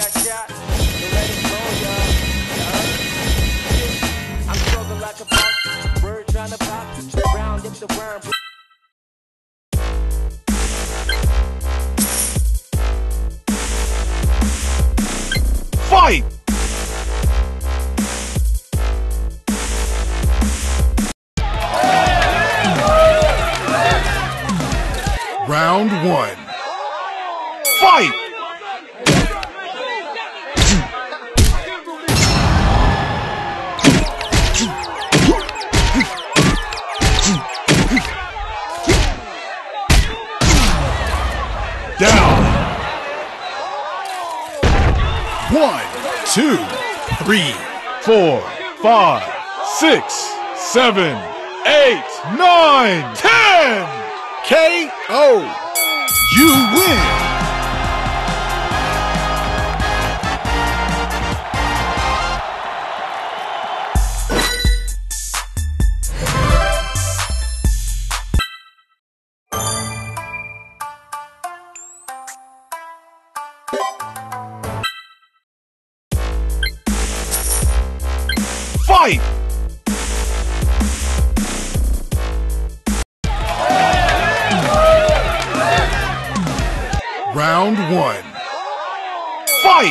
crack shot. You let it go, y'all. I'm struggling like a punk. Bird trying to pop. Round if the worm. Fight! Round one. Fight! Down. 1, 2, 3, 4, 5, 6, 7, 8, 9, 10! KO! You win! Fight! Round one. Fight!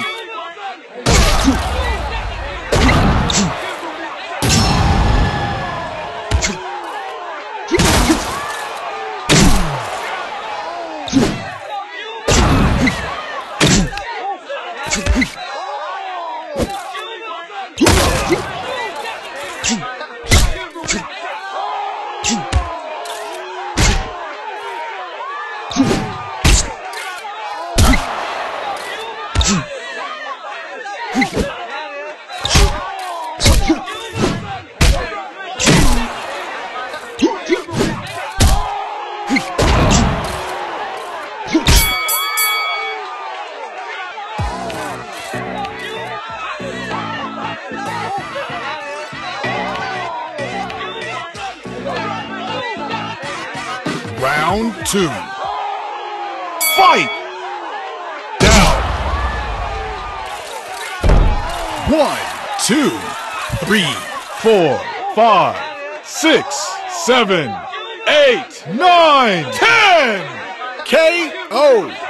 Round two. Fight! Down. 1, 2, 3, 4, 5, 6, 7, 8, 9, 10! KO!